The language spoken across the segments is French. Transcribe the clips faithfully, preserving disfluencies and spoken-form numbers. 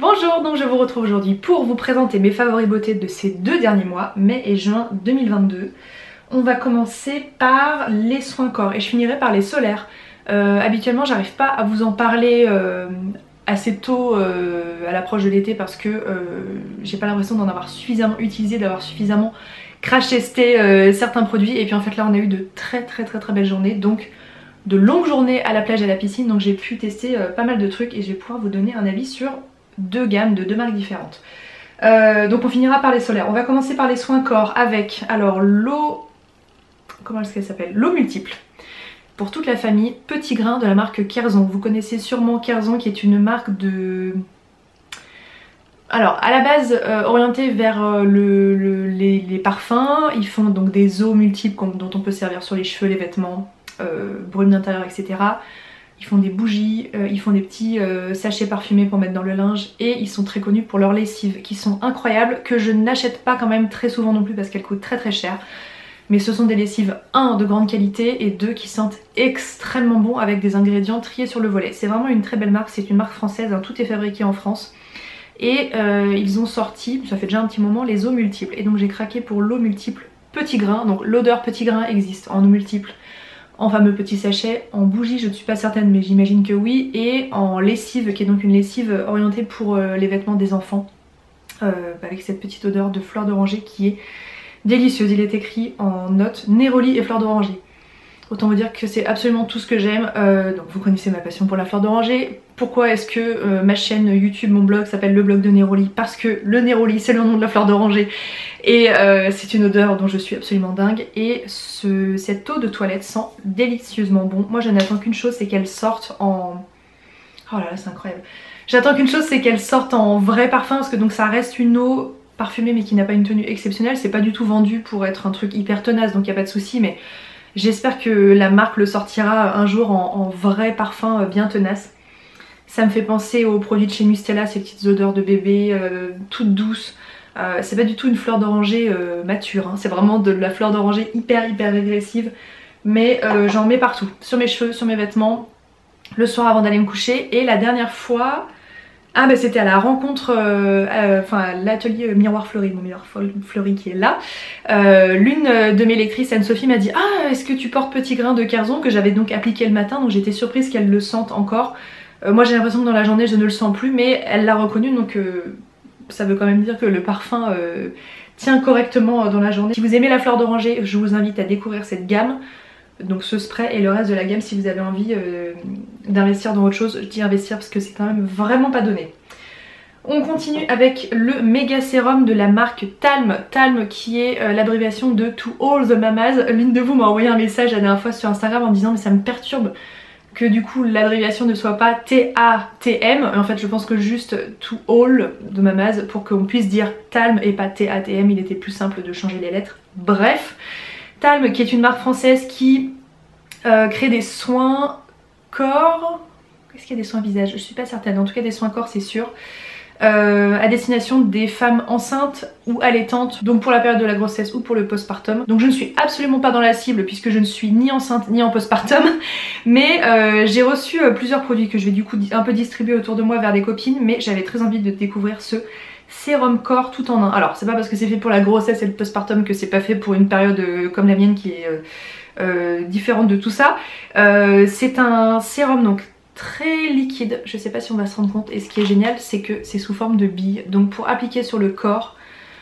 Bonjour, donc je vous retrouve aujourd'hui pour vous présenter mes favoris beauté de ces deux derniers mois, mai et juin deux mille vingt-deux. On va commencer par les soins corps et je finirai par les solaires. Euh, habituellement j'arrive pas à vous en parler euh, assez tôt euh, à l'approche de l'été parce que euh, j'ai pas l'impression d'en avoir suffisamment utilisé, d'avoir suffisamment crash testé euh, certains produits, et puis en fait là on a eu de très très très très belles journées, donc de longues journées à la plage et à la piscine, donc j'ai pu tester euh, pas mal de trucs et je vais pouvoir vous donner un avis sur deux gammes de deux marques différentes. Euh, donc on finira par les solaires. On va commencer par les soins corps avec alors l'eau, comment est-ce qu'elle s'appelle, l'eau multiple pour toute la famille, petit grain de la marque Kerzon. Vous connaissez sûrement Kerzon qui est une marque de... Alors à la base euh, orientée vers euh, le, le, les, les parfums. Ils font donc des eaux multiples dont on peut servir sur les cheveux, les vêtements, euh, brume d'intérieur, et cetera. Ils font des bougies, euh, ils font des petits euh, sachets parfumés pour mettre dans le linge, et ils sont très connus pour leurs lessives qui sont incroyables, que je n'achète pas quand même très souvent non plus parce qu'elles coûtent très très cher. Mais ce sont des lessives, un, de grande qualité, et deux, qui sentent extrêmement bon avec des ingrédients triés sur le volet. C'est vraiment une très belle marque, c'est une marque française, hein, tout est fabriqué en France. Et euh, ils ont sorti, ça fait déjà un petit moment, les eaux multiples. Et donc j'ai craqué pour l'eau multiple petit grain, donc l'odeur petit grain existe en eau multiple, en fameux petit sachet, en bougie je ne suis pas certaine mais j'imagine que oui, et en lessive qui est donc une lessive orientée pour euh, les vêtements des enfants, euh, avec cette petite odeur de fleur d'oranger qui est délicieuse. Il est écrit en notes Néroli et fleur d'oranger. Autant vous dire que c'est absolument tout ce que j'aime. Euh, donc vous connaissez ma passion pour la fleur d'oranger. Pourquoi est-ce que euh, ma chaîne YouTube, mon blog s'appelle le blog de Néroli? Parce que le Néroli c'est le nom de la fleur d'oranger et euh, c'est une odeur dont je suis absolument dingue, et ce, cette eau de toilette sent délicieusement bon. Moi je n'attends qu'une chose, c'est qu'elle sorte en... Oh là là c'est incroyable. J'attends qu'une chose, c'est qu'elle sorte en vrai parfum, parce que donc ça reste une eau parfumée mais qui n'a pas une tenue exceptionnelle. C'est pas du tout vendu pour être un truc hyper tenace, donc il n'y a pas de souci, mais j'espère que la marque le sortira un jour en, en vrai parfum bien tenace. Ça me fait penser aux produits de chez Mustela, ces petites odeurs de bébé euh, toutes douces. Euh, c'est pas du tout une fleur d'oranger euh, mature, hein. C'est vraiment de la fleur d'oranger hyper hyper agressive. Mais euh, j'en mets partout, sur mes cheveux, sur mes vêtements, le soir avant d'aller me coucher. Et la dernière fois, ah bah c'était à la rencontre, euh, euh, enfin l'atelier Miroir Fleuri, mon Miroir Fleuri qui est là. Euh, L'une de mes lectrices, Anne-Sophie, m'a dit « Ah, est-ce que tu portes petit grain de Kerzon ?» que j'avais donc appliqué le matin, donc j'étais surprise qu'elle le sente encore. Euh, moi j'ai l'impression que dans la journée je ne le sens plus, mais elle l'a reconnu, donc euh, ça veut quand même dire que le parfum euh, tient correctement dans la journée. Si vous aimez la fleur d'oranger, je vous invite à découvrir cette gamme. Donc ce spray et le reste de la gamme, si vous avez envie euh, d'investir dans autre chose, je dis investir parce que c'est quand même vraiment pas donné. On continue avec le méga sérum de la marque Talm. Talm qui est euh, l'abréviation de To All the Mamas. L'une de vous m'a envoyé un message la dernière fois sur Instagram en disant mais ça me perturbe que du coup l'abréviation ne soit pas T A T M. En fait je pense que juste To All the Mamas pour qu'on puisse dire Talm et pas T A T M, il était plus simple de changer les lettres. Bref. Talm qui est une marque française qui euh, crée des soins corps. Est-ce qu'il y a des soins visage? Je suis pas certaine, en tout cas des soins corps c'est sûr. Euh, à destination des femmes enceintes ou allaitantes, donc pour la période de la grossesse ou pour le postpartum. Donc je ne suis absolument pas dans la cible puisque je ne suis ni enceinte ni en postpartum, mais euh, j'ai reçu euh, plusieurs produits que je vais du coup un peu distribuer autour de moi vers des copines, mais j'avais très envie de découvrir ce sérum corps tout en un. Alors c'est pas parce que c'est fait pour la grossesse et le postpartum que c'est pas fait pour une période euh, comme la mienne qui est euh, euh, différente de tout ça. Euh, c'est un sérum donc très liquide, je sais pas si on va se rendre compte, et ce qui est génial c'est que c'est sous forme de bille, donc pour appliquer sur le corps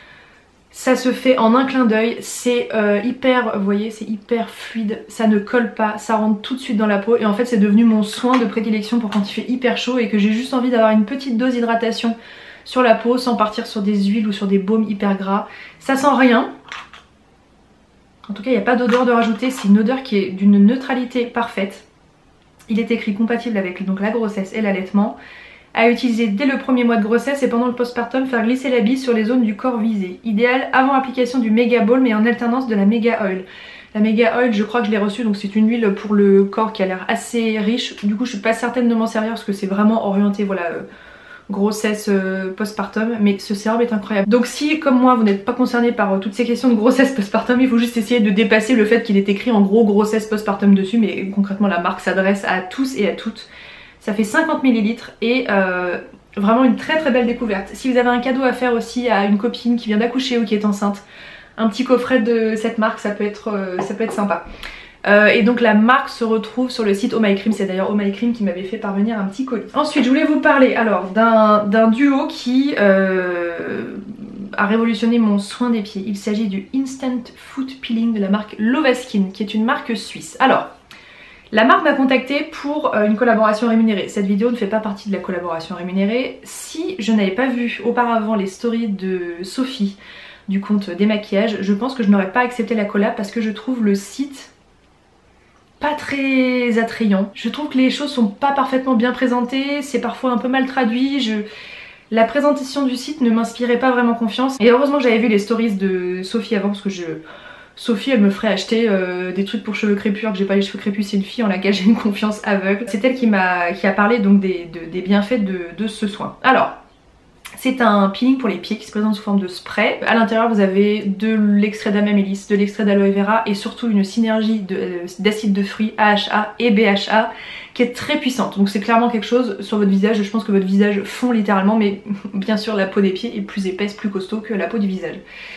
ça se fait en un clin d'œil, c'est euh, hyper, vous voyez, c'est hyper fluide, ça ne colle pas, ça rentre tout de suite dans la peau, et en fait c'est devenu mon soin de prédilection pour quand il fait hyper chaud et que j'ai juste envie d'avoir une petite dose d'hydratation sur la peau sans partir sur des huiles ou sur des baumes hyper gras. Ça sent rien, en tout cas il n'y a pas d'odeur de rajouter, c'est une odeur qui est d'une neutralité parfaite. Il est écrit compatible avec donc la grossesse et l'allaitement, à utiliser dès le premier mois de grossesse et pendant le postpartum, faire glisser la bille sur les zones du corps visées. Idéal avant application du Mega Ball mais en alternance de la Mega Oil. La Mega Oil je crois que je l'ai reçue, donc c'est une huile pour le corps qui a l'air assez riche. Du coup je suis pas certaine de m'en servir parce que c'est vraiment orienté voilà euh, grossesse euh, postpartum, mais ce sérum est incroyable. Donc si comme moi vous n'êtes pas concerné par euh, toutes ces questions de grossesse postpartum, il faut juste essayer de dépasser le fait qu'il est écrit en gros grossesse postpartum dessus, mais concrètement la marque s'adresse à tous et à toutes. Ça fait cinquante millilitres et euh, Vraiment une très très belle découverte. Si vous avez un cadeau à faire aussi à une copine qui vient d'accoucher ou qui est enceinte, un petit coffret de cette marque, ça peut être, euh, ça peut être sympa. Euh, et donc la marque se retrouve sur le site Oh My Cream, c'est d'ailleurs Oh My Cream qui m'avait fait parvenir un petit colis. Ensuite je voulais vous parler alors d'un duo qui euh, a révolutionné mon soin des pieds. Il s'agit du Instant Foot Peeling de la marque Lovaskin, qui est une marque suisse. Alors, la marque m'a contactée pour euh, une collaboration rémunérée. Cette vidéo ne fait pas partie de la collaboration rémunérée. Si je n'avais pas vu auparavant les stories de Sophie du compte Démaquillage, je pense que je n'aurais pas accepté la collab parce que je trouve le site pas très attrayant. Je trouve que les choses sont pas parfaitement bien présentées, c'est parfois un peu mal traduit. Je... La présentation du site ne m'inspirait pas vraiment confiance. Et heureusement j'avais vu les stories de Sophie avant parce que je... Sophie elle me ferait acheter euh, des trucs pour cheveux crépus alors que j'ai pas les cheveux crépus, c'est une fille en laquelle j'ai une confiance aveugle. C'est elle qui m'a qui a parlé donc des, de, des bienfaits de, de ce soin. Alors, c'est un peeling pour les pieds qui se présente sous forme de spray. À l'intérieur vous avez de l'extrait d'amamélis, de l'extrait d'aloe vera et surtout une synergie d'acide de, de fruits A H A et B H A qui est très puissante. Donc c'est clairement quelque chose sur votre visage, je pense que votre visage fond littéralement, mais bien sûr la peau des pieds est plus épaisse, plus costaud que la peau du visage.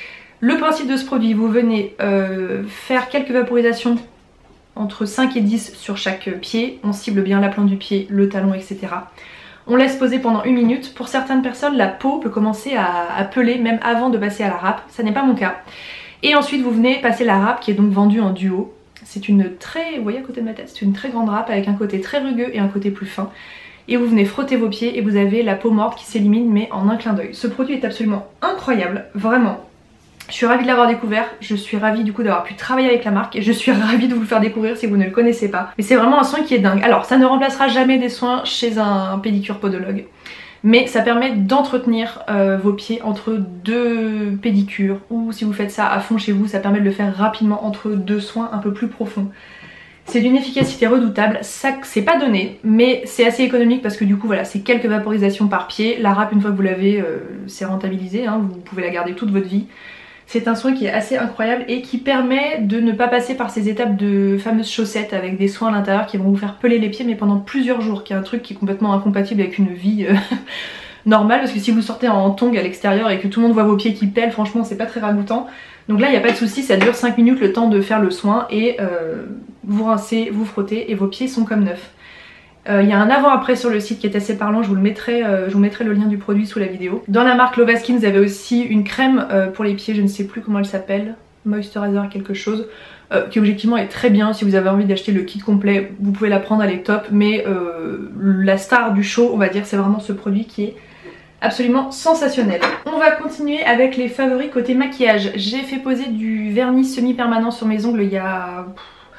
Le principe de ce produit, vous venez euh, faire quelques vaporisations entre cinq et dix sur chaque pied, on cible bien la plante du pied, le talon, et cetera. On laisse poser pendant une minute. Pour certaines personnes, la peau peut commencer à, à peler même avant de passer à la râpe. Ça n'est pas mon cas. Et ensuite, vous venez passer la râpe qui est donc vendue en duo. C'est une très, vous voyez à côté de ma tête, c'est une très grande râpe avec un côté très rugueux et un côté plus fin. Et vous venez frotter vos pieds et vous avez la peau morte qui s'élimine mais en un clin d'œil. Ce produit est absolument incroyable, vraiment. Je suis ravie de l'avoir découvert, je suis ravie du coup d'avoir pu travailler avec la marque et je suis ravie de vous le faire découvrir si vous ne le connaissez pas. Mais c'est vraiment un soin qui est dingue. Alors ça ne remplacera jamais des soins chez un pédicure podologue, mais ça permet d'entretenir euh, vos pieds entre deux pédicures, ou si vous faites ça à fond chez vous, ça permet de le faire rapidement entre deux soins un peu plus profonds. C'est d'une efficacité redoutable, ça c'est pas donné, mais c'est assez économique parce que du coup voilà, c'est quelques vaporisations par pied. La râpe une fois que vous l'avez, euh, c'est rentabilisé, hein, vous pouvez la garder toute votre vie. C'est un soin qui est assez incroyable et qui permet de ne pas passer par ces étapes de fameuses chaussettes avec des soins à l'intérieur qui vont vous faire peler les pieds mais pendant plusieurs jours, qui est un truc qui est complètement incompatible avec une vie euh, normale, parce que si vous sortez en tongs à l'extérieur et que tout le monde voit vos pieds qui pèlent, franchement c'est pas très ragoûtant. Donc là il n'y a pas de souci, ça dure cinq minutes le temps de faire le soin et euh, vous rincez, vous frottez et vos pieds sont comme neufs. Il euh, y a un avant-après sur le site qui est assez parlant, je vous, le mettrai, euh, je vous mettrai le lien du produit sous la vidéo. Dans la marque Lovaskin, vous avez aussi une crème euh, pour les pieds, je ne sais plus comment elle s'appelle, Moisturizer quelque chose, euh, qui objectivement est très bien. Si vous avez envie d'acheter le kit complet, vous pouvez la prendre, elle est top, mais euh, la star du show, on va dire, c'est vraiment ce produit qui est absolument sensationnel. On va continuer avec les favoris côté maquillage. J'ai fait poser du vernis semi-permanent sur mes ongles il y a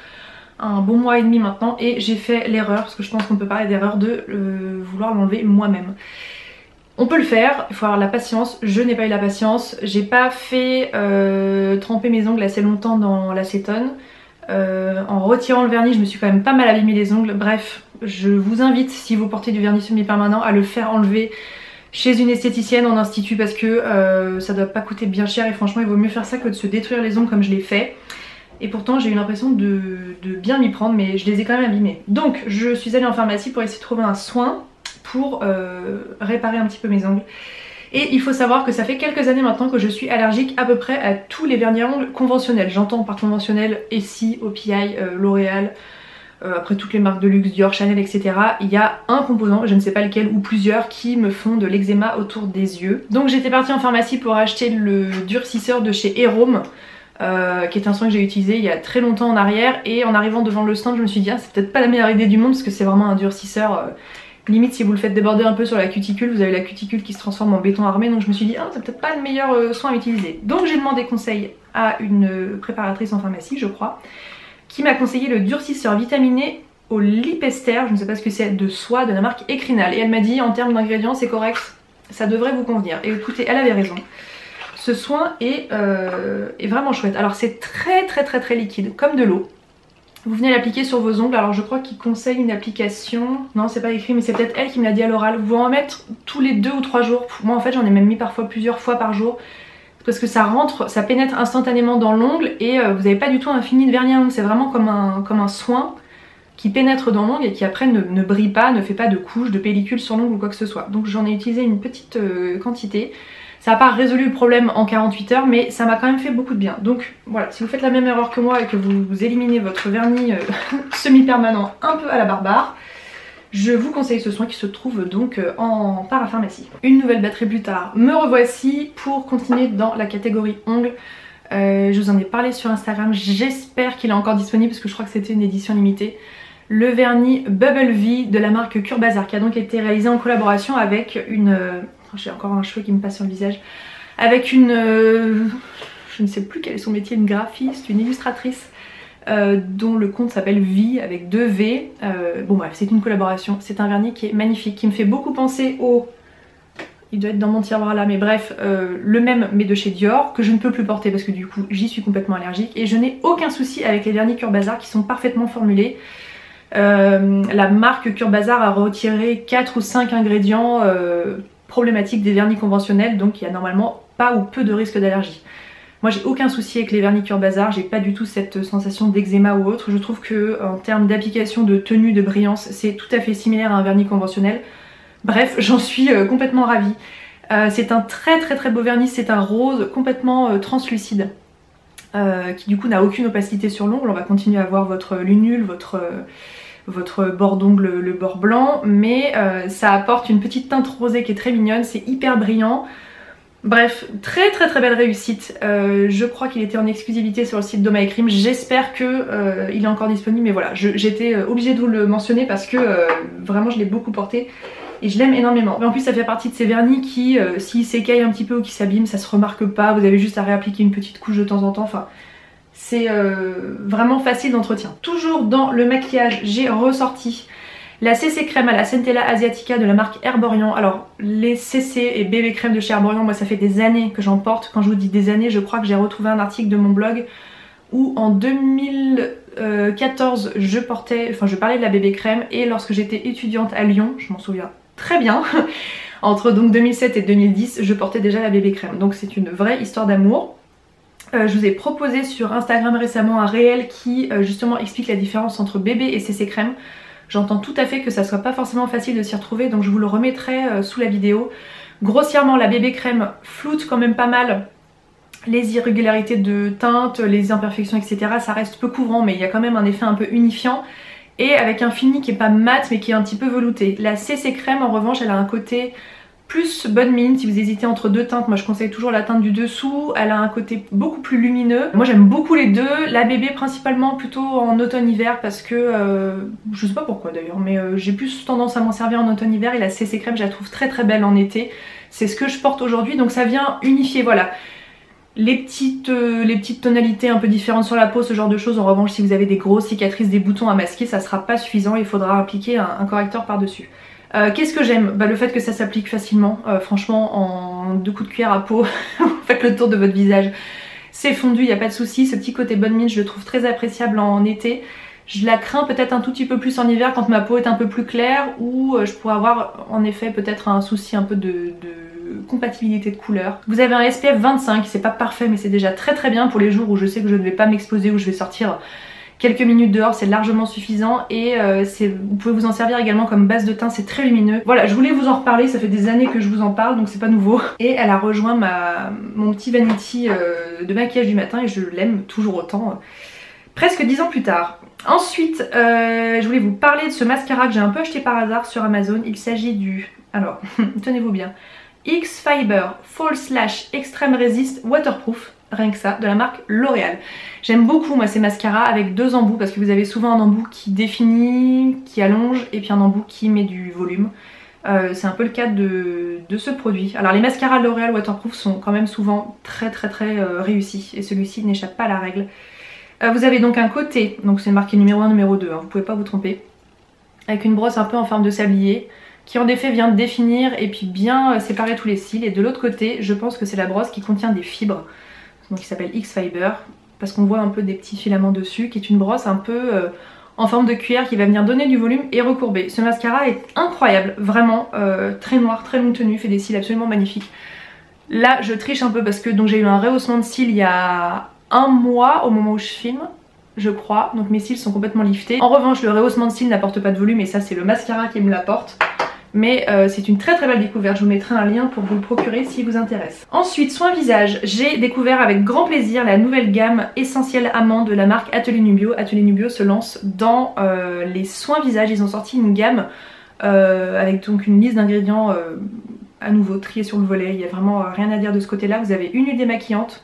un bon mois et demi maintenant et j'ai fait l'erreur, parce que je pense qu'on peut parler d'erreur, de euh, vouloir l'enlever moi-même. On peut le faire, il faut avoir la patience, je n'ai pas eu la patience, j'ai pas fait euh, tremper mes ongles assez longtemps dans l'acétone. Euh, en retirant le vernis je me suis quand même pas mal abîmé les ongles. Bref, je vous invite, si vous portez du vernis semi-permanent, à le faire enlever chez une esthéticienne en institut, parce que euh, ça doit pas coûter bien cher et franchement il vaut mieux faire ça que de se détruire les ongles comme je l'ai fait. Et pourtant j'ai eu l'impression de, de bien m'y prendre, mais je les ai quand même abîmés. Donc je suis allée en pharmacie pour essayer de trouver un soin pour euh, réparer un petit peu mes ongles. Et il faut savoir que ça fait quelques années maintenant que je suis allergique à peu près à tous les vernis à ongles conventionnels. J'entends par conventionnel Essie, O P I, euh, L'Oréal, euh, après toutes les marques de luxe, Dior, Chanel, et cetera. Il y a un composant, je ne sais pas lequel, ou plusieurs, qui me font de l'eczéma autour des yeux. Donc j'étais partie en pharmacie pour acheter le durcisseur de chez Erome. Euh, qui est un soin que j'ai utilisé il y a très longtemps en arrière, et en arrivant devant le stand je me suis dit ah, c'est peut-être pas la meilleure idée du monde parce que c'est vraiment un durcisseur, euh, limite si vous le faites déborder un peu sur la cuticule, vous avez la cuticule qui se transforme en béton armé, donc je me suis dit ah, c'est peut-être pas le meilleur euh, soin à utiliser. Donc j'ai demandé conseil à une préparatrice en pharmacie je crois, qui m'a conseillé le durcisseur vitaminé au lipester, je ne sais pas ce que c'est, de soie de la marque Ecrinal, et elle m'a dit en termes d'ingrédients c'est correct, ça devrait vous convenir. Et écoutez, elle avait raison. Ce soin est, euh, est vraiment chouette. Alors c'est très très très très liquide, comme de l'eau. Vous venez l'appliquer sur vos ongles. Alors je crois qu'il conseille une application, non c'est pas écrit mais c'est peut-être elle qui me l'a dit à l'oral. Vous pouvez en mettre tous les deux ou trois jours. Moi en fait j'en ai même mis parfois plusieurs fois par jour, parce que ça rentre, ça pénètre instantanément dans l'ongle et euh, vous n'avez pas du tout un fini de vernis à ongles. C'est vraiment comme un, comme un soin qui pénètre dans l'ongle et qui après ne, ne brille pas, ne fait pas de couche, de pellicule sur l'ongle ou quoi que ce soit. Donc j'en ai utilisé une petite euh, quantité. Ça n'a pas résolu le problème en quarante-huit heures, mais ça m'a quand même fait beaucoup de bien. Donc voilà, si vous faites la même erreur que moi et que vous, vous éliminez votre vernis euh, semi-permanent un peu à la barbare, je vous conseille ce soin qui se trouve donc en parapharmacie. Une nouvelle batterie plus tard, me revoici pour continuer dans la catégorie ongles. Euh, je vous en ai parlé sur Instagram, j'espère qu'il est encore disponible parce que je crois que c'était une édition limitée. Le vernis Bubble V de la marque Cure Bazar qui a donc été réalisé en collaboration avec une... Euh, j'ai encore un cheveu qui me passe sur le visage. Avec une... Euh, je ne sais plus quel est son métier, une graphiste, une illustratrice. Euh, dont le compte s'appelle V avec deux V. Euh, bon bref, c'est une collaboration. C'est un vernis qui est magnifique, qui me fait beaucoup penser au... Il doit être dans mon tiroir là, mais bref, euh, le même mais de chez Dior, que je ne peux plus porter parce que du coup j'y suis complètement allergique. Et je n'ai aucun souci avec les vernis Cure Bazar qui sont parfaitement formulés. Euh, la marque Cure Bazar a retiré quatre ou cinq ingrédients euh, problématiques des vernis conventionnels, donc il y a normalement pas ou peu de risque d'allergie. Moi j'ai aucun souci avec les vernis Cure Bazar, j'ai pas du tout cette sensation d'eczéma ou autre. Je trouve que en termes d'application, de tenue, de brillance, c'est tout à fait similaire à un vernis conventionnel. Bref, j'en suis euh, complètement ravie. Euh, c'est un très très très beau vernis, c'est un rose complètement euh, translucide. Euh, qui du coup n'a aucune opacité sur l'ongle. On va continuer à voir votre lunule, votre, euh, votre bord d'ongle, le bord blanc. Mais euh, ça apporte une petite teinte rosée qui est très mignonne, c'est hyper brillant. Bref, très très très belle réussite. Euh, je crois qu'il était en exclusivité sur le site d'Oma et Crime. J'espère qu'il euh, est encore disponible, mais voilà, j'étais obligée de vous le mentionner parce que euh, vraiment je l'ai beaucoup porté et je l'aime énormément. Mais en plus ça fait partie de ces vernis qui, euh, s'ils s'écaillent un petit peu ou qui s'abîment, ça se remarque pas. Vous avez juste à réappliquer une petite couche de temps en temps. Enfin, c'est euh, vraiment facile d'entretien. Toujours dans le maquillage, j'ai ressorti la C C crème à la Centella Asiatica de la marque Herborian. Alors les C C et B B crème de chez Herborian, moi ça fait des années que j'en porte. Quand je vous dis des années, je crois que j'ai retrouvé un article de mon blog où en deux mille quatorze je portais, enfin je parlais de la B B crème, et lorsque j'étais étudiante à Lyon, je m'en souviens très bien, entre donc deux mille sept et deux mille dix, je portais déjà la B B crème. Donc c'est une vraie histoire d'amour. Euh, je vous ai proposé sur Instagram récemment un réel qui euh, justement explique la différence entre B B et C C crème. J'entends tout à fait que ça soit pas forcément facile de s'y retrouver, donc je vous le remettrai euh, sous la vidéo. Grossièrement, la B B crème floute quand même pas mal les irrégularités de teinte, les imperfections, et cetera. Ça reste peu couvrant, mais il y a quand même un effet un peu unifiant. Et avec un fini qui est pas mat, mais qui est un petit peu velouté. La C C crème, en revanche, elle a un côté plus bonne mine. Si vous hésitez entre deux teintes, moi je conseille toujours la teinte du dessous. Elle a un côté beaucoup plus lumineux. Moi j'aime beaucoup les deux. La B B principalement plutôt en automne-hiver parce que euh, je sais pas pourquoi d'ailleurs, mais euh, j'ai plus tendance à m'en servir en automne-hiver, et la C C crème je la trouve très très belle en été. C'est ce que je porte aujourd'hui, donc ça vient unifier, voilà. Les petites, euh, les petites tonalités un peu différentes sur la peau, ce genre de choses. En revanche, si vous avez des grosses cicatrices, des boutons à masquer, ça sera pas suffisant, il faudra appliquer un, un correcteur par dessus. Euh, Qu'est-ce que j'aime? Bah, le fait que ça s'applique facilement, euh, franchement en deux coups de cuillère à peau, vous faites le tour de votre visage, c'est fondu, il n'y a pas de souci. Ce petit côté bonne mine, je le trouve très appréciable en été. Je la crains peut-être un tout petit peu plus en hiver quand ma peau est un peu plus claire, ou euh, je pourrais avoir en effet peut-être un souci un peu de, de compatibilité de couleur. Vous avez un S P F vingt-cinq, c'est pas parfait mais c'est déjà très très bien pour les jours où je sais que je ne vais pas m'exposer, où je vais sortir quelques minutes dehors, c'est largement suffisant. Et euh, vous pouvez vous en servir également comme base de teint, c'est très lumineux. Voilà, je voulais vous en reparler, ça fait des années que je vous en parle donc c'est pas nouveau. Et elle a rejoint ma, mon petit vanity euh, de maquillage du matin et je l'aime toujours autant, euh, presque dix ans plus tard. Ensuite, euh, je voulais vous parler de ce mascara que j'ai un peu acheté par hasard sur Amazon. Il s'agit du... alors, tenez-vous bien, X-Fiber Fall Slash Extreme Resist Waterproof. Rien que ça, de la marque L'Oréal. J'aime beaucoup moi ces mascaras avec deux embouts, parce que vous avez souvent un embout qui définit, qui allonge, et puis un embout qui met du volume. Euh, c'est un peu le cas de, de ce produit. Alors les mascaras L'Oréal Waterproof sont quand même souvent très très très euh, réussis, et celui-ci n'échappe pas à la règle. Euh, vous avez donc un côté, donc c'est marqué numéro un, numéro deux, hein, vous pouvez pas vous tromper, avec une brosse un peu en forme de sablier, qui en effet vient de définir et puis bien euh, séparer tous les cils. Et de l'autre côté, je pense que c'est la brosse qui contient des fibres, donc qui s'appelle X-Fiber, parce qu'on voit un peu des petits filaments dessus, qui est une brosse un peu euh, en forme de cuillère qui va venir donner du volume et recourber. Ce mascara est incroyable, vraiment, euh, très noir, très longue tenue, fait des cils absolument magnifiques. Là je triche un peu parce que j'ai eu un rehaussement de cils il y a un mois au moment où je filme. je crois, donc mes cils sont complètement liftés. En revanche, le rehaussement de cils n'apporte pas de volume et ça c'est le mascara qui me l'apporte. Mais euh, c'est une très très belle découverte, je vous mettrai un lien pour vous le procurer si vous intéresse. Ensuite, soins visage, j'ai découvert avec grand plaisir la nouvelle gamme Essentiel Amande de la marque Atelier Nubio. Atelier Nubio se lance dans euh, les soins visage, ils ont sorti une gamme euh, avec donc une liste d'ingrédients euh, à nouveau triés sur le volet, il n'y a vraiment rien à dire de ce côté là. Vous avez une huile démaquillante,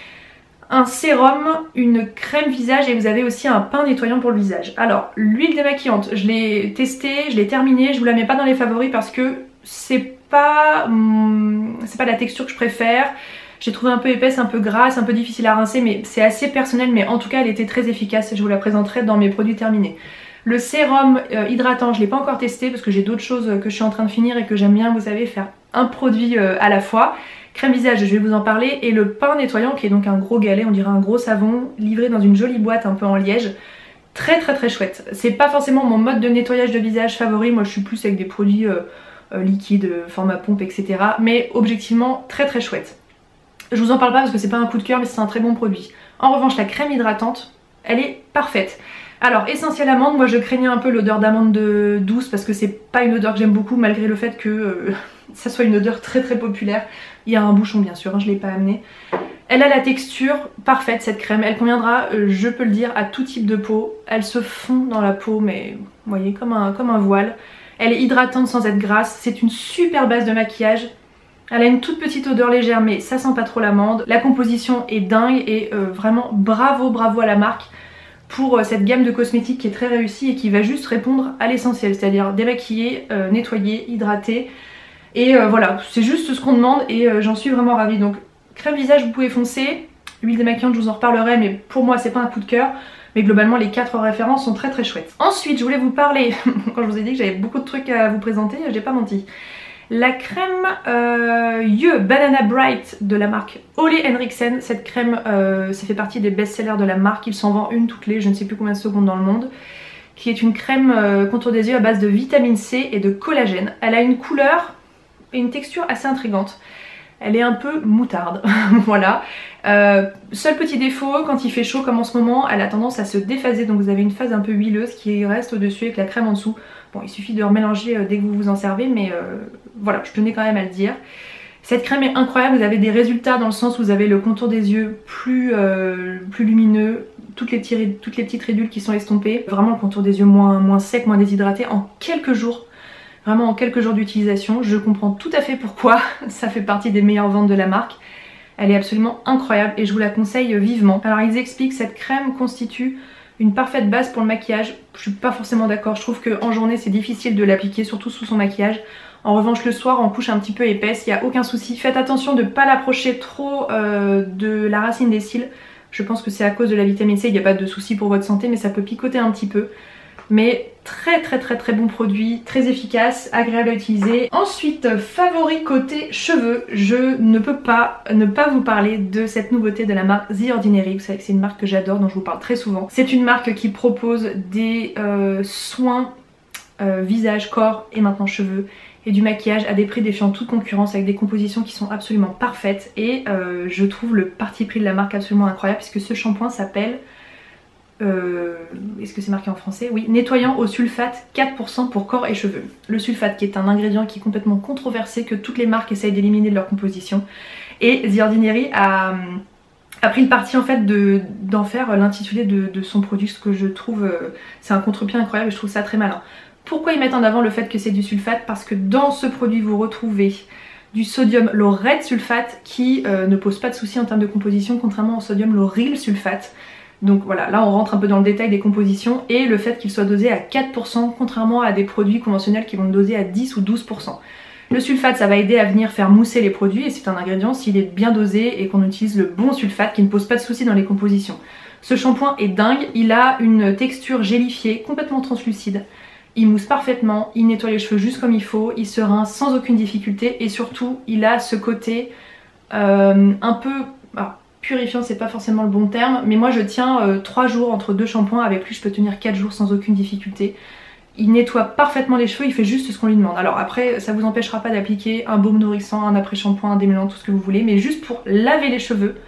un sérum, une crème visage et vous avez aussi un pain nettoyant pour le visage. Alors l'huile démaquillante, je l'ai testée, je l'ai terminée, je vous la mets pas dans les favoris parce que c'est pas, hum, c'est pas la texture que je préfère. J'ai trouvé un peu épaisse, un peu grasse, un peu difficile à rincer, mais c'est assez personnel, mais en tout cas elle était très efficace et je vous la présenterai dans mes produits terminés. Le sérum euh, hydratant, je l'ai pas encore testé parce que j'ai d'autres choses que je suis en train de finir et que j'aime bien, vous savez, faire un produit euh, à la fois. Crème visage, je vais vous en parler, et le pain nettoyant qui est donc un gros galet, on dirait un gros savon, livré dans une jolie boîte un peu en liège. Très très très chouette. C'est pas forcément mon mode de nettoyage de visage favori, moi je suis plus avec des produits euh, euh, liquides, format pompe, et cetera. Mais objectivement très très chouette. Je vous en parle pas parce que c'est pas un coup de cœur mais c'est un très bon produit. En revanche la crème hydratante, elle est parfaite. Alors Essentiel Amande, moi je craignais un peu l'odeur d'amande douce parce que c'est pas une odeur que j'aime beaucoup malgré le fait que euh, ça soit une odeur très très populaire. Il y a un bouchon bien sûr, hein, je l'ai pas amené. Elle a la texture parfaite cette crème, elle conviendra, euh, je peux le dire, à tout type de peau. Elle se fond dans la peau mais vous voyez comme un, comme un voile. Elle est hydratante sans être grasse, c'est une super base de maquillage. Elle a une toute petite odeur légère mais ça sent pas trop l'amande. La composition est dingue et euh, vraiment bravo bravo à la marque pour cette gamme de cosmétiques qui est très réussie et qui va juste répondre à l'essentiel, c'est-à-dire démaquiller, euh, nettoyer, hydrater. Et euh, voilà, c'est juste ce qu'on demande et euh, j'en suis vraiment ravie. Donc crème visage, vous pouvez foncer. Huile démaquillante, je vous en reparlerai, mais pour moi c'est pas un coup de cœur. Mais globalement les quatre références sont très très chouettes. Ensuite je voulais vous parler, quand je vous ai dit que j'avais beaucoup de trucs à vous présenter, j'ai pas menti. La crème euh, Yeux Banana Bright de la marque Ole Henriksen. Cette crème, euh, ça fait partie des best-sellers de la marque. Il s'en vend une toutes les je ne sais plus combien de secondes dans le monde. Qui est une crème euh, contour des yeux à base de vitamine C et de collagène. Elle a une couleur et une texture assez intrigante. Elle est un peu moutarde, voilà. Euh, seul petit défaut, quand il fait chaud comme en ce moment, elle a tendance à se déphaser. Donc vous avez une phase un peu huileuse qui reste au-dessus avec la crème en dessous. Bon, il suffit de remélanger dès que vous vous en servez, mais euh, voilà, je tenais quand même à le dire. Cette crème est incroyable, vous avez des résultats dans le sens où vous avez le contour des yeux plus, euh, plus lumineux, toutes les, petits, toutes les petites ridules qui sont estompées, vraiment le contour des yeux moins, moins sec, moins déshydraté en quelques jours. Vraiment en quelques jours d'utilisation, je comprends tout à fait pourquoi ça fait partie des meilleures ventes de la marque. Elle est absolument incroyable et je vous la conseille vivement. Alors ils expliquent que cette crème constitue une parfaite base pour le maquillage. Je suis pas forcément d'accord, je trouve qu'en journée c'est difficile de l'appliquer, surtout sous son maquillage. En revanche le soir en couche un petit peu épaisse, il n'y a aucun souci. Faites attention de ne pas l'approcher trop euh, de la racine des cils. Je pense que c'est à cause de la vitamine C, il n'y a pas de souci pour votre santé mais ça peut picoter un petit peu. Mais très très très très bon produit, très efficace, agréable à utiliser. Ensuite, favori côté cheveux, je ne peux pas ne pas vous parler de cette nouveauté de la marque The Ordinary. Vous savez que c'est une marque que j'adore, dont je vous parle très souvent. C'est une marque qui propose des euh, soins euh, visage, corps et maintenant cheveux et du maquillage à des prix défiant toute concurrence avec des compositions qui sont absolument parfaites. Et euh, je trouve le parti pris de la marque absolument incroyable puisque ce shampoing s'appelle... Euh, est-ce que c'est marqué en français? Oui, nettoyant au sulfate quatre pour cent pour corps et cheveux. Le sulfate qui est un ingrédient qui est complètement controversé, que toutes les marques essayent d'éliminer de leur composition. Et The Ordinary a, a pris le parti en fait de, d'en faire l'intitulé de, de son produit, ce que je trouve, euh, c'est un contre-pied incroyable et je trouve ça très malin. Pourquoi ils mettent en avant le fait que c'est du sulfate? Parce que dans ce produit vous retrouvez du sodium laureth sulfate qui euh, ne pose pas de soucis en termes de composition, contrairement au sodium lauryl sulfate. Donc voilà, là on rentre un peu dans le détail des compositions et le fait qu'il soit dosé à quatre pour cent contrairement à des produits conventionnels qui vont le doser à dix ou douze pour cent. Le sulfate ça va aider à venir faire mousser les produits et c'est un ingrédient s'il est bien dosé et qu'on utilise le bon sulfate qui ne pose pas de soucis dans les compositions. Ce shampoing est dingue, il a une texture gélifiée, complètement translucide. Il mousse parfaitement, il nettoie les cheveux juste comme il faut, il se rince sans aucune difficulté et surtout il a ce côté euh, un peu... Alors, purifiant c'est pas forcément le bon terme, mais moi je tiens euh, trois jours entre deux shampoings, avec lui je peux tenir quatre jours sans aucune difficulté. Il nettoie parfaitement les cheveux, il fait juste ce qu'on lui demande. Alors après ça vous empêchera pas d'appliquer un baume nourrissant, un après-shampoing, un démêlant, tout ce que vous voulez, mais juste pour laver les cheveux,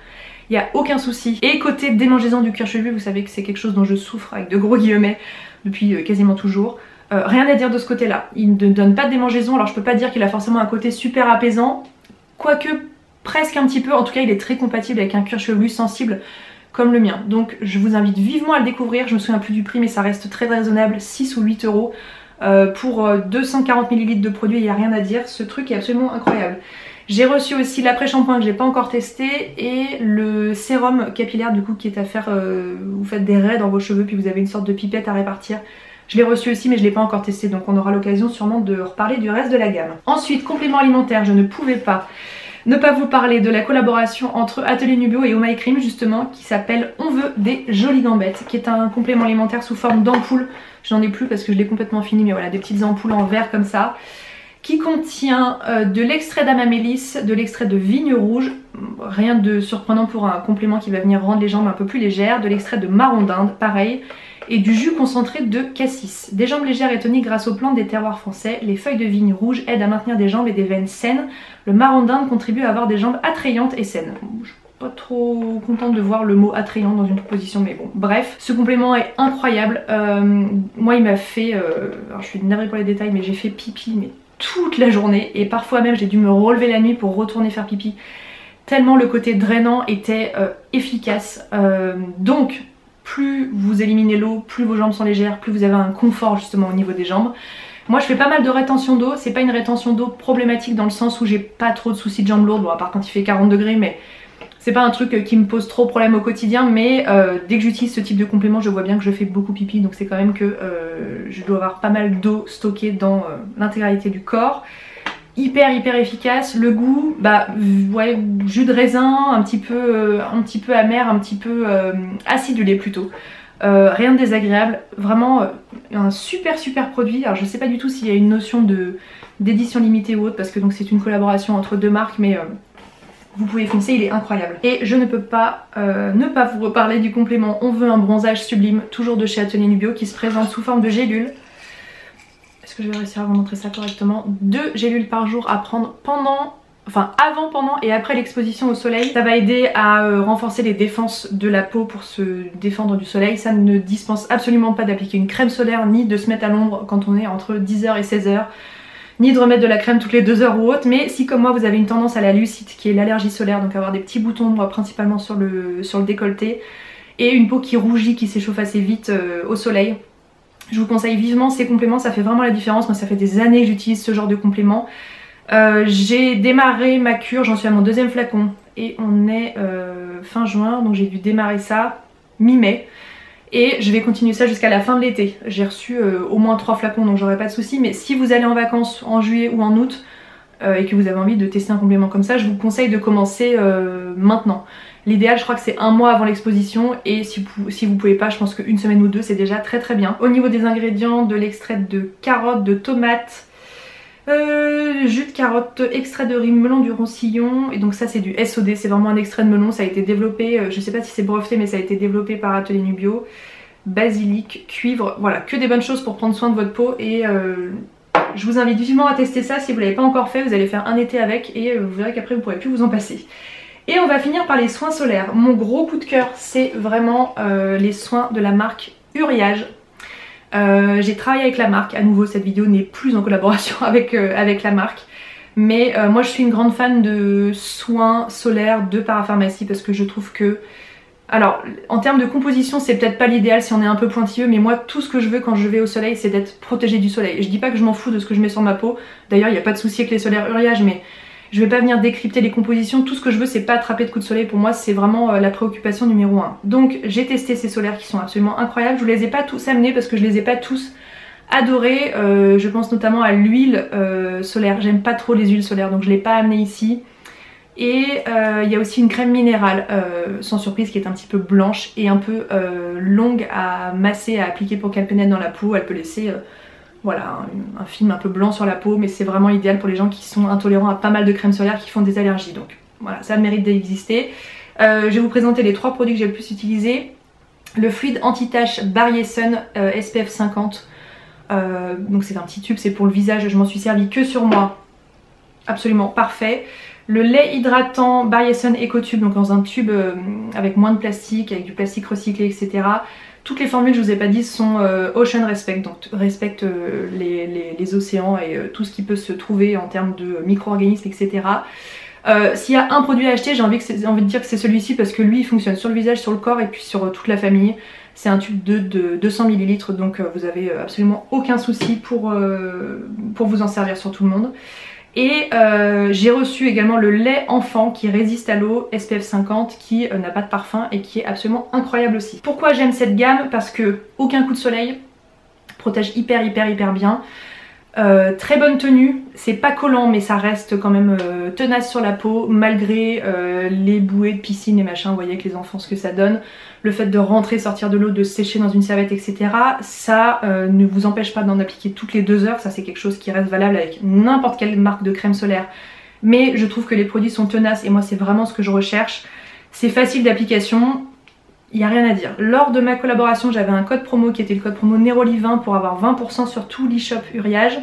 il n'y a aucun souci. Et côté démangeaison du cuir chevelu, vous savez que c'est quelque chose dont je souffre avec de gros guillemets depuis quasiment toujours. Euh, rien à dire de ce côté là, il ne donne pas de démangeaison, alors je peux pas dire qu'il a forcément un côté super apaisant, quoique presque un petit peu, en tout cas il est très compatible avec un cuir chevelu sensible comme le mien. Donc je vous invite vivement à le découvrir, je me souviens plus du prix mais ça reste très raisonnable, six ou huit euros euh, pour deux cent quarante millilitres de produit, il n'y a rien à dire, ce truc est absolument incroyable. J'ai reçu aussi l'après-shampoing que j'ai pas encore testé et le sérum capillaire du coup qui est à faire, euh, vous faites des raies dans vos cheveux puis vous avez une sorte de pipette à répartir. Je l'ai reçu aussi mais je l'ai pas encore testé donc on aura l'occasion sûrement de reparler du reste de la gamme. Ensuite, complément alimentaire, je ne pouvais pas ne pas vous parler de la collaboration entre Atelier Nubio et Oh My Cream justement qui s'appelle On veut des jolies gambettes, qui est un complément alimentaire sous forme d'ampoule. J'en ai plus parce que je l'ai complètement fini mais voilà, des petites ampoules en verre comme ça, qui contient euh, de l'extrait d'amamélis, de l'extrait de vigne rouge, rien de surprenant pour un complément qui va venir rendre les jambes un peu plus légères, de l'extrait de marron d'Inde, pareil, et du jus concentré de cassis. Des jambes légères et toniques grâce aux plantes des terroirs français, les feuilles de vigne rouge aident à maintenir des jambes et des veines saines, le marron d'Inde contribue à avoir des jambes attrayantes et saines. Je suis pas trop contente de voir le mot attrayant dans une proposition mais bon, bref, ce complément est incroyable. Euh, moi il m'a fait, euh, alors je suis navrée pour les détails mais j'ai fait pipi mais toute la journée et parfois même j'ai dû me relever la nuit pour retourner faire pipi tellement le côté drainant était euh, efficace. Euh, donc plus vous éliminez l'eau, plus vos jambes sont légères, plus vous avez un confort justement au niveau des jambes. Moi je fais pas mal de rétention d'eau, c'est pas une rétention d'eau problématique dans le sens où j'ai pas trop de soucis de jambes lourdes, bon à part quand il fait quarante degrés mais c'est pas un truc qui me pose trop problème au quotidien, mais euh, dès que j'utilise ce type de complément je vois bien que je fais beaucoup pipi, donc c'est quand même que euh, je dois avoir pas mal d'eau stockée dans euh, l'intégralité du corps. Hyper hyper efficace, le goût, bah ouais, jus de raisin, un petit peu, euh, un petit peu amer, un petit peu euh, acidulé plutôt. Euh, rien de désagréable, vraiment euh, un super super produit. Alors je sais pas du tout s'il y a une notion de d'édition limitée ou autre parce que donc c'est une collaboration entre deux marques mais euh, vous pouvez foncer, il est incroyable. Et je ne peux pas euh, ne pas vous reparler du complément On veut un bronzage sublime, toujours de chez Atelier Nubio, qui se présente sous forme de gélules. Est-ce que je vais réussir à vous montrer ça correctement? Deux gélules par jour à prendre pendant, enfin avant, pendant et après l'exposition au soleil. Ça va aider à euh, renforcer les défenses de la peau pour se défendre du soleil. Ça ne dispense absolument pas d'appliquer une crème solaire ni de se mettre à l'ombre quand on est entre dix heures et seize heures. Ni de remettre de la crème toutes les deux heures ou autre, mais si comme moi vous avez une tendance à la lucite qui est l'allergie solaire, donc avoir des petits boutons principalement sur le, sur le décolleté et une peau qui rougit, qui s'échauffe assez vite euh, au soleil, je vous conseille vivement ces compléments, ça fait vraiment la différence. Moi ça fait des années que j'utilise ce genre de compléments. Euh, j'ai démarré ma cure, j'en suis à mon deuxième flacon et on est euh, fin juin, donc j'ai dû démarrer ça mi-mai. Et je vais continuer ça jusqu'à la fin de l'été. J'ai reçu euh, au moins trois flacons donc j'aurai pas de soucis. Mais si vous allez en vacances en juillet ou en août euh, et que vous avez envie de tester un complément comme ça, je vous conseille de commencer euh, maintenant. L'idéal je crois que c'est un mois avant l'exposition et si vous, si vous pouvez pas, je pense qu'une semaine ou deux c'est déjà très très bien. Au niveau des ingrédients, de l'extrait de carottes, de tomates, euh, jus de carotte, extrait de riz, melon du Roussillon, et donc ça c'est du S O D, c'est vraiment un extrait de melon, ça a été développé, euh, je sais pas si c'est breveté mais ça a été développé par Atelier Nubio. Basilic, cuivre, voilà, que des bonnes choses pour prendre soin de votre peau et euh, je vous invite vivement à tester ça. Si vous l'avez pas encore fait, vous allez faire un été avec et euh, vous verrez qu'après vous pourrez plus vous en passer. Et on va finir par les soins solaires. Mon gros coup de cœur c'est vraiment euh, les soins de la marque Uriage. Euh, j'ai travaillé avec la marque, à nouveau cette vidéo n'est plus en collaboration avec, euh, avec la marque, mais euh, moi je suis une grande fan de soins solaires de parapharmacie parce que je trouve que, alors en termes de composition c'est peut-être pas l'idéal si on est un peu pointilleux, mais moi tout ce que je veux quand je vais au soleil c'est d'être protégée du soleil. Je dis pas que je m'en fous de ce que je mets sur ma peau, d'ailleurs il n'y a pas de souci avec les solaires Uriage, mais je vais pas venir décrypter les compositions, tout ce que je veux c'est pas attraper de coups de soleil, pour moi c'est vraiment euh, la préoccupation numéro un. Donc j'ai testé ces solaires qui sont absolument incroyables, je vous les ai pas tous amenés parce que je les ai pas tous adorés, euh, je pense notamment à l'huile euh, solaire, j'aime pas trop les huiles solaires donc je l'ai pas amené ici. Et euh, il y a aussi une crème minérale, euh, sans surprise, qui est un petit peu blanche et un peu euh, longue à masser, à appliquer pour qu'elle pénètre dans la peau, elle peut laisser... Euh, Voilà, un, un film un peu blanc sur la peau, mais c'est vraiment idéal pour les gens qui sont intolérants à pas mal de crèmes solaires, qui font des allergies. Donc voilà, ça mérite d'exister. Euh, je vais vous présenter les trois produits que j'ai le plus utilisés. Le fluide anti-tache Barrier Sun euh, S P F cinquante. Euh, donc c'est un petit tube, c'est pour le visage, je m'en suis servi que sur moi. Absolument parfait. Le lait hydratant Barieson EcoTube, donc dans un tube euh, avec moins de plastique, avec du plastique recyclé, et cetera. Toutes les formules, je vous ai pas dit, sont euh, Ocean Respect, donc respectent euh, les, les, les océans et euh, tout ce qui peut se trouver en termes de micro-organismes, et cetera. Euh, S'il y a un produit à acheter, j'ai envie, envie de dire que c'est celui-ci parce que lui il fonctionne sur le visage, sur le corps et puis sur euh, toute la famille. C'est un tube de, de deux cents millilitres, donc euh, vous avez absolument aucun souci pour, euh, pour vous en servir sur tout le monde. Et euh, j'ai reçu également le lait enfant qui résiste à l'eau, S P F cinquante, qui euh, n'a pas de parfum et qui est absolument incroyable aussi. Pourquoi j'aime cette gamme? Parce que aucun coup de soleil, protège hyper hyper hyper bien. Euh, très bonne tenue, c'est pas collant mais ça reste quand même euh, tenace sur la peau malgré euh, les bouées de piscine et machin, vous voyez avec les enfants ce que ça donne. Le fait de rentrer, sortir de l'eau, de sécher dans une serviette, et cetera. Ça euh, ne vous empêche pas d'en appliquer toutes les deux heures, ça c'est quelque chose qui reste valable avec n'importe quelle marque de crème solaire. Mais je trouve que les produits sont tenaces et moi c'est vraiment ce que je recherche. C'est facile d'application. Il n'y a rien à dire. Lors de ma collaboration, j'avais un code promo qui était le code promo Neroli vingt pour avoir vingt pour cent sur tout l'e-shop Uriage.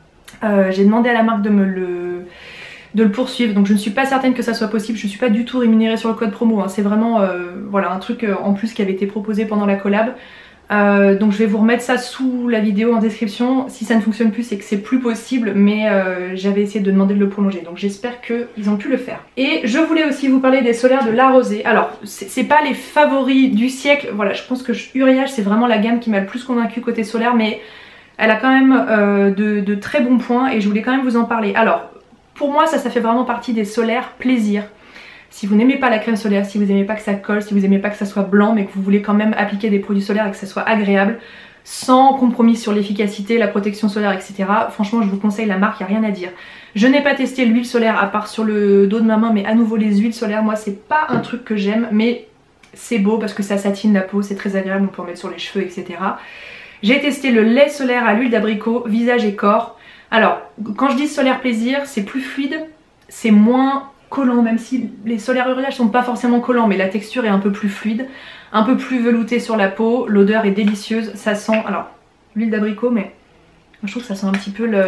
Euh, J'ai demandé à la marque de me le, de le poursuivre, donc je ne suis pas certaine que ça soit possible. Je ne suis pas du tout rémunérée sur le code promo, hein. C'est vraiment euh, voilà, un truc euh, en plus qui avait été proposé pendant la collab. Euh, donc je vais vous remettre ça sous la vidéo en description. Si ça ne fonctionne plus, c'est que c'est plus possible, mais euh, j'avais essayé de demander de le prolonger, donc j'espère qu'ils ont pu le faire. Et je voulais aussi vous parler des solaires de La Rosée. Alors c'est pas les favoris du siècle, voilà, je pense que Uriage c'est vraiment la gamme qui m'a le plus convaincue côté solaire, mais elle a quand même euh, de, de très bons points et je voulais quand même vous en parler. Alors pour moi ça, ça fait vraiment partie des solaires plaisir. Si vous n'aimez pas la crème solaire, si vous n'aimez pas que ça colle, si vous n'aimez pas que ça soit blanc mais que vous voulez quand même appliquer des produits solaires et que ça soit agréable, sans compromis sur l'efficacité, la protection solaire, et cetera. Franchement je vous conseille la marque, il n'y a rien à dire. Je n'ai pas testé l'huile solaire à part sur le dos de ma main, mais à nouveau les huiles solaires, moi c'est pas un truc que j'aime, mais c'est beau parce que ça satine la peau, c'est très agréable, on peut en mettre sur les cheveux, et cetera. J'ai testé le lait solaire à l'huile d'abricot, visage et corps. Alors quand je dis solaire plaisir, c'est plus fluide, c'est moins collant, même si les solaires Uriage sont pas forcément collants, mais la texture est un peu plus fluide, un peu plus veloutée sur la peau, l'odeur est délicieuse, ça sent, alors l'huile d'abricot, mais je trouve que ça sent un petit peu le,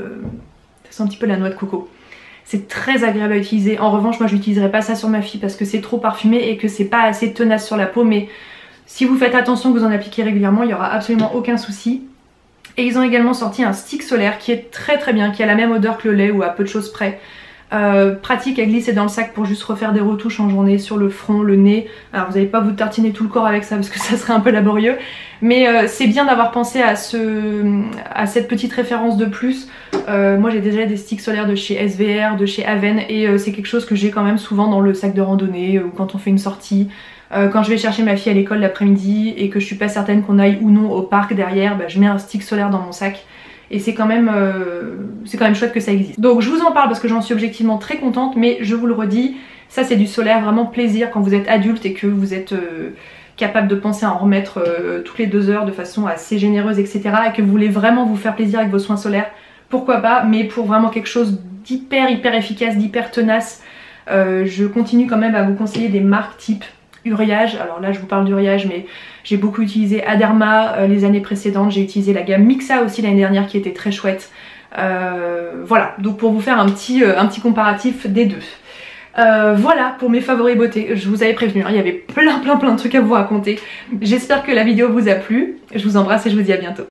ça sent un petit peu la noix de coco. C'est très agréable à utiliser. En revanche moi je n'utiliserai pas ça sur ma fille parce que c'est trop parfumé et que c'est pas assez tenace sur la peau, mais si vous faites attention, que vous en appliquez régulièrement, il n'y aura absolument aucun souci. Et ils ont également sorti un stick solaire qui est très très bien, qui a la même odeur que le lait ou à peu de choses près. Euh, pratique à glisser dans le sac pour juste refaire des retouches en journée sur le front, le nez. Alors vous n'allez pas vous tartiner tout le corps avec ça parce que ça serait un peu laborieux, mais euh, c'est bien d'avoir pensé à, ce, à cette petite référence de plus. Euh, moi j'ai déjà des sticks solaires de chez S V R, de chez Aven, et euh, c'est quelque chose que j'ai quand même souvent dans le sac de randonnée ou quand on fait une sortie. Euh, quand je vais chercher ma fille à l'école l'après-midi et que je suis pas certaine qu'on aille ou non au parc derrière, bah, je mets un stick solaire dans mon sac. Et c'est quand même euh, c'est quand même chouette que ça existe. Donc je vous en parle parce que j'en suis objectivement très contente, mais je vous le redis, ça c'est du solaire vraiment plaisir quand vous êtes adulte et que vous êtes euh, capable de penser à en remettre euh, toutes les deux heures de façon assez généreuse, et cetera. Et que vous voulez vraiment vous faire plaisir avec vos soins solaires, pourquoi pas, mais pour vraiment quelque chose d'hyper hyper efficace, d'hyper tenace, euh, je continue quand même à vous conseiller des marques type Uriage. Alors là je vous parle d'Uriage, mais j'ai beaucoup utilisé Aderma euh, les années précédentes, j'ai utilisé la gamme Mixa aussi l'année dernière qui était très chouette. Euh, voilà, donc pour vous faire un petit, euh, un petit comparatif des deux. Euh, voilà pour mes favoris beauté, je vous avais prévenu, hein, il y avait plein plein plein de trucs à vous raconter. J'espère que la vidéo vous a plu, je vous embrasse et je vous dis à bientôt.